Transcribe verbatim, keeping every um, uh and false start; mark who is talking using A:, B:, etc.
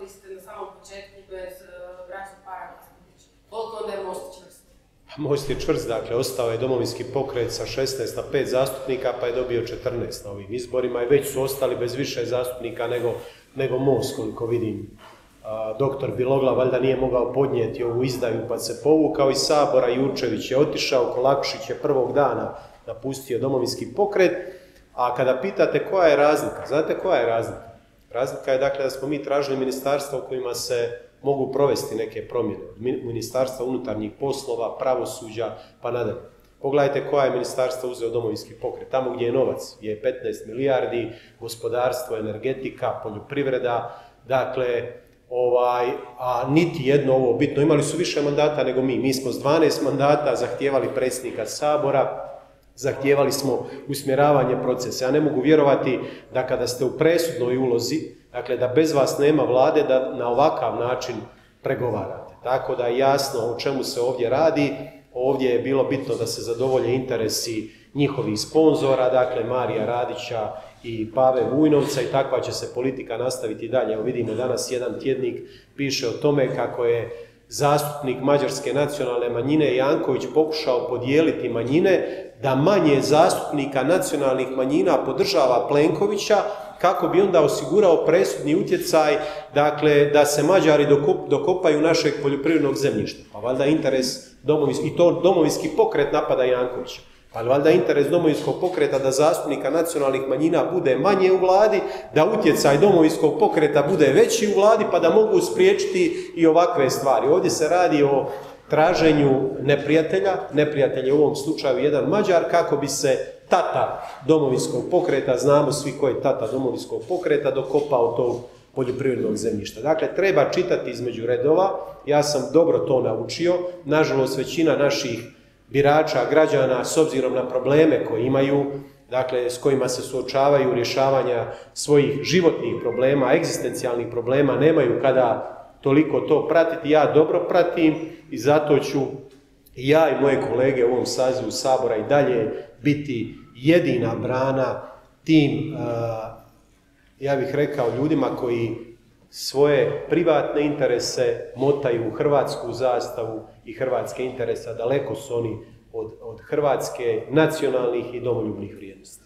A: rekli ste na samom početku bez bračnog para Glasnovića. Koliko onda je Most čvrst?
B: Most je čvrst, dakle, ostao je Domovinski pokret sa šesnaest na pet zastupnika, pa je dobio četrnaest na ovim izborima i već su ostali bez više zastupnika nego, nego Most, koliko vidim. A, doktor Bilogla valjda nije mogao podnijeti ovu izdaju pa se povukao iz Sabora, Jurčević je otišao, Kolakušić je prvog dana napustio Domovinski pokret, a kada pitate koja je razlika, znate koja je razlika? Razlika je dakle da smo mi tražili ministarstva u kojima se mogu provesti neke promjene. Ministarstva unutarnjih poslova, pravosuđa, pa nadalje. Pogledajte koja je ministarstva uzeo Domovinski pokret. Tamo gdje je novac, gdje je petnaest milijardi, gospodarstvo, energetika, poljoprivreda, dakle, ovaj, a niti jedno ovo bitno. Imali su više mandata nego mi. Mi smo s dvanaest mandata zahtijevali predsjednika Sabora, zahtijevali smo usmjeravanje procesa. Ja ne mogu vjerovati da kada ste u presudnoj ulozi, dakle da bez vas nema vlade, da na ovakav način pregovarate. Tako da je jasno o čemu se ovdje radi. Ovdje je bilo bitno da se zadovolje interesi njihovih sponzora, dakle Marija Radića i Pave Vujnovca, i takva će se politika nastaviti dalje. Evo vidimo danas jedan tjednik piše o tome kako je zastupnik mađarske nacionalne manjine Janković pokušao podijeliti manjine, da manje zastupnika nacionalnih manjina podržava Plenkovića, kako bi onda osigurao presudni utjecaj, dakle, da se Mađari dokopaju našeg poljoprivrednog zemljišta. Pa valjda interes Domovinski, i to Domovinski pokret napada Jankovića. Pa valjda interes Domovinskog pokreta da zastupnika nacionalnih manjina bude manje u vladi, da utjecaj Domovinskog pokreta bude veći u vladi, pa da mogu spriječiti i ovakve stvari. Ovdje se radi o traženju neprijatelja, neprijatelj je u ovom slučaju jedan Mađar, kako bi se tata Domovinskog pokreta, znamo svi ko je tata Domovinskog pokreta, dokopao tog poljoprivrednog zemljišta. Dakle, treba čitati između redova, ja sam dobro to naučio, nažalost većina naših birača, građana, s obzirom na probleme koje imaju, dakle, s kojima se suočavaju rješavanja svojih životnih problema, egzistencijalnih problema, nemaju kada toliko to pratiti. Ja dobro pratim i zato ću ja i moje kolege u ovom sazivu Sabora i dalje biti jedina brana tim, ja bih rekao, ljudima koji svoje privatne interese motaju u hrvatsku zastavu i hrvatske interese, daleko su oni od, od hrvatske nacionalnih i domoljubnih vrijednosti.